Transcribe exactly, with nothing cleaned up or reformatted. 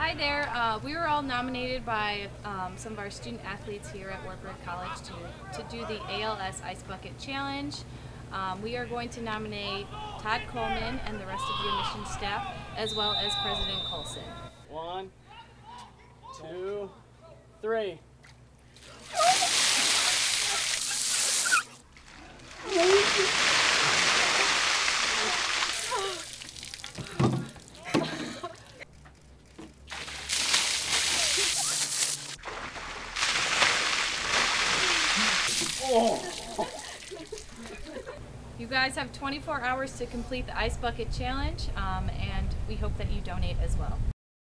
Hi there. Uh, we were all nominated by um, some of our student athletes here at Wartburg College to, to do the A L S Ice Bucket Challenge. Um, we are going to nominate Todd Coleman and the rest of the admissions staff, as well as President Colson. One, two, three. You guys have twenty-four hours to complete the Ice Bucket Challenge, um, and we hope that you donate as well.